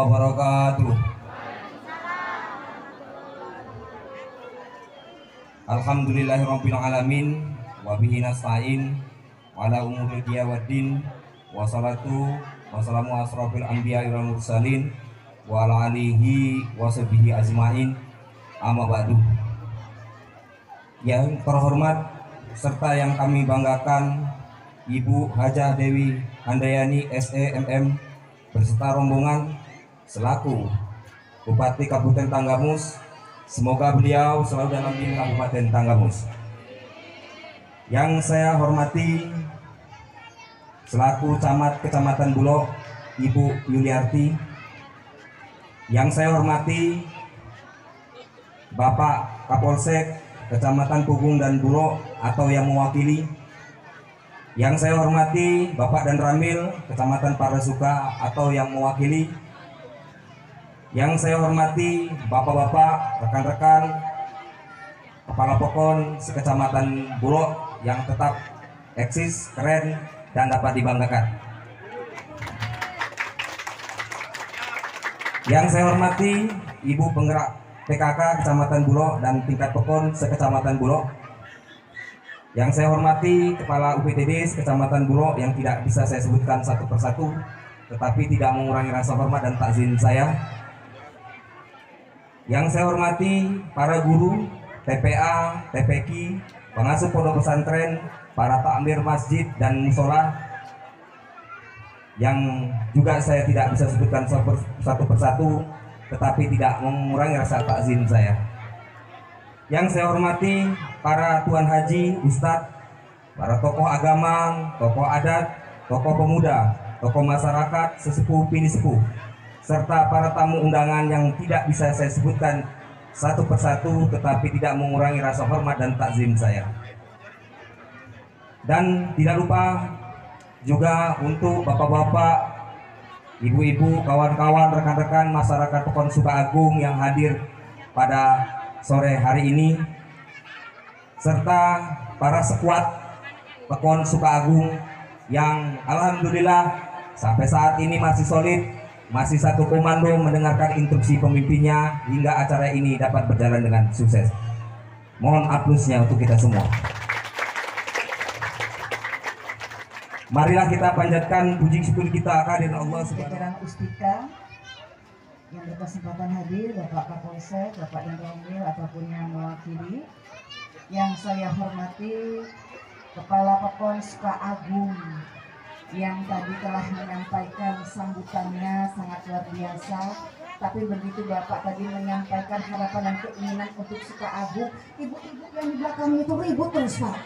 wabarakatuh. Alhamdulillahirabbil alamin wa bihi nasta'in ala umuri dunya waddin wassalatu wassalamu asrofil anbiya'i wal mursalin wa ala alihi wa sahbihi ajmain amma ba'du. Yang terhormat serta yang kami banggakan Ibu Hajah Dewi Handayani SEMM beserta rombongan selaku Bupati Kabupaten Tanggamus. Semoga beliau selalu dalam lindungan Kabupaten Tanggamus. Yang saya hormati selaku Camat Kecamatan Bulog Ibu Yuliarti. Yang saya hormati Bapak Kapolsek Kecamatan Pugung dan Bulog atau yang mewakili. Yang saya hormati Bapak dan Ramil Kecamatan Parasuka atau yang mewakili. Yang saya hormati bapak-bapak, rekan-rekan, kepala pokon sekecamatan Bulog yang tetap eksis, keren, dan dapat dibanggakan. Yang saya hormati Ibu Penggerak PKK Kecamatan Bulog dan tingkat pokon sekecamatan Bulog. Yang saya hormati Kepala UPTD Kecamatan Bulog yang tidak bisa saya sebutkan satu persatu, tetapi tidak mengurangi rasa hormat dan takzim saya. Yang saya hormati para guru, TPA, TPQ, pengasuh pondok pesantren, para takmir masjid dan musola yang juga saya tidak bisa sebutkan satu persatu, tetapi tidak mengurangi rasa takzim saya. Yang saya hormati para tuan haji, ustadz, para tokoh agama, tokoh adat, tokoh pemuda, tokoh masyarakat, sesepuh bini sepuh, serta para tamu undangan yang tidak bisa saya sebutkan satu persatu, tetapi tidak mengurangi rasa hormat dan takzim saya. Dan tidak lupa juga untuk bapak-bapak, ibu-ibu, kawan-kawan, rekan-rekan masyarakat Pekon Sukaagung yang hadir pada sore hari ini, serta para sekuat Pekon Sukaagung yang alhamdulillah sampai saat ini masih solid, masih satu komando mendengarkan instruksi pemimpinnya hingga acara ini dapat berjalan dengan sukses. Mohon aplausnya untuk kita semua. Marilah kita panjatkan puji syukur kita kehadiran Allah Jajaran Uspika yang berkesempatan hadir, Bapak Kapolsek, Bapak dan Ramil ataupun yang mewakili. Yang saya hormati Kepala Pekon Sukaagung yang tadi telah menyampaikan sambutannya sangat luar biasa. Tapi begitu Bapak tadi menyampaikan harapan dan keinginan untuk Sukaagung, ibu-ibu yang di belakang itu ribut terus Pak.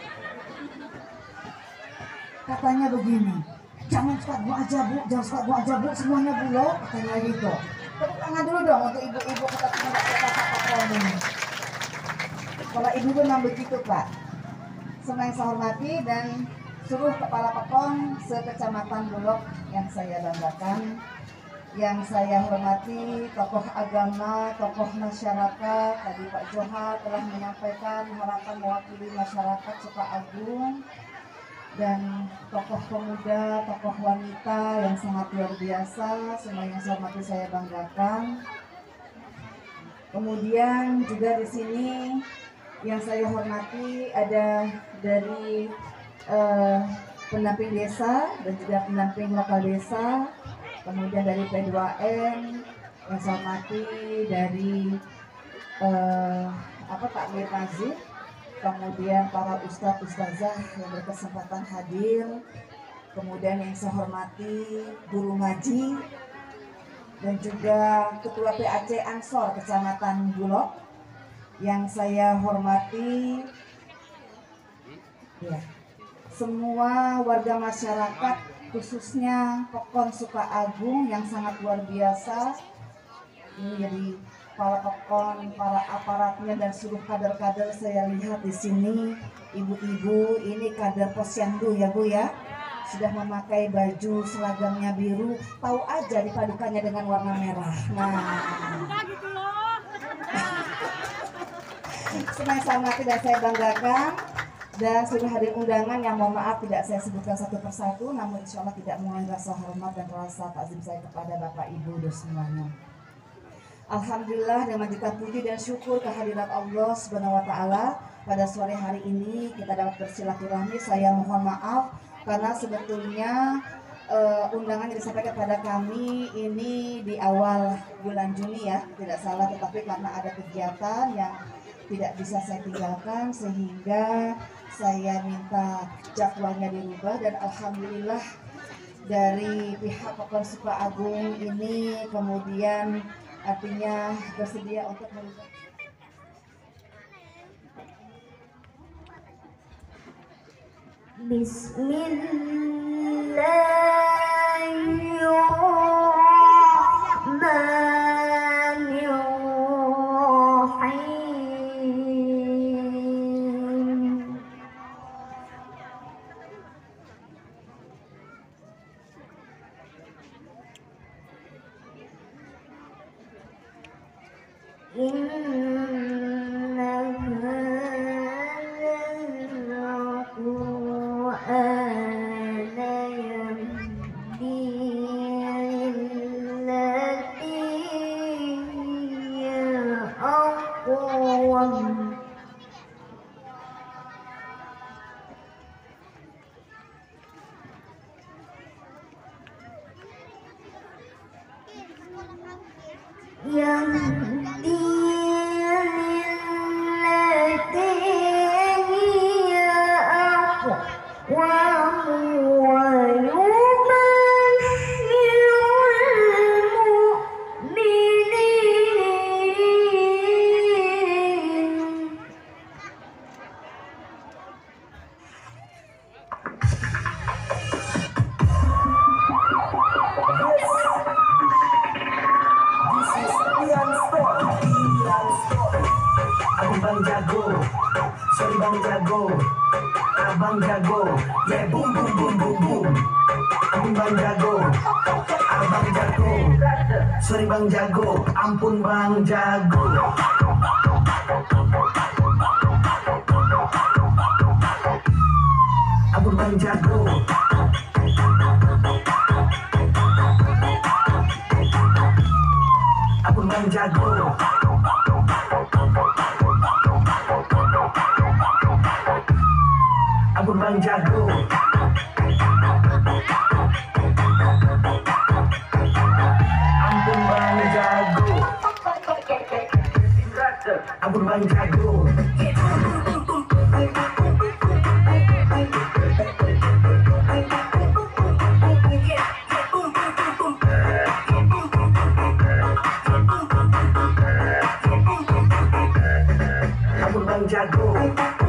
Katanya begini, jangan Sukaagung aja Bu, jangan Sukaagung aja Bu, semuanya Bulog, katanya gitu. Tepuk tangan dulu dong untuk ibu-ibu kita Pekon ini. Kalau ibu memang begitu Pak. Semua yang saya hormati dan seluruh kepala pekon sekecamatan Bulog yang saya banggakan, yang saya hormati tokoh agama, tokoh masyarakat. Tadi Pak Johar telah menyampaikan harapan mewakili masyarakat Sukaagung, dan tokoh pemuda, tokoh wanita yang sangat luar biasa. Semua yang saya hormati saya banggakan. Kemudian juga di sini yang saya hormati ada dari pendamping desa dan juga pendamping lokal desa, kemudian dari P2M yang saya hormati dari takmir masjid, kemudian para ustadz ustazah yang berkesempatan hadir, kemudian yang saya hormati guru ngaji dan juga ketua PAC Ansor Kecamatan Bulog yang saya hormati ya, semua warga masyarakat khususnya Pekon Sukaagung yang sangat luar biasa. Ini dari para pekon, para aparatnya dan seluruh kader-kader saya lihat di sini, ibu-ibu ini kader Posyandu ya Bu ya, sudah memakai baju seragamnya biru, tahu aja dipadukannya dengan warna merah. Semua saya hormati dan saya banggakan. Dan seluruh hadir undangan yang mohon maaf tidak saya sebutkan satu persatu, namun insya Allah tidak mengurangi rasa hormat dan rasa takzim saya kepada Bapak Ibu dan semuanya. Alhamdulillah dengan juta puji dan syukur kehadirat Allah Subhanahu wa taala pada sore hari ini kita dapat bersilaturahmi. Saya mohon maaf karena sebetulnya undangan yang disampaikan kepada kami ini di awal bulan Juni ya, tidak salah, tetapi karena ada kegiatan yang tidak bisa saya tinggalkan sehingga saya minta jadwalnya dirubah, dan alhamdulillah dari pihak Pokon Suka Agung ini kemudian artinya bersedia untuk merubah. Abang jago, sorry bang jago, abang jago, yeah boom boom boom boom boom. Abang jago, abang jago, sorry bang jago, ampun bang jago. Ampun bang jago. Ampun bang jago. Ampun bang jago. Ampun bang jago. Ampun bang jago. Ampun bang jago.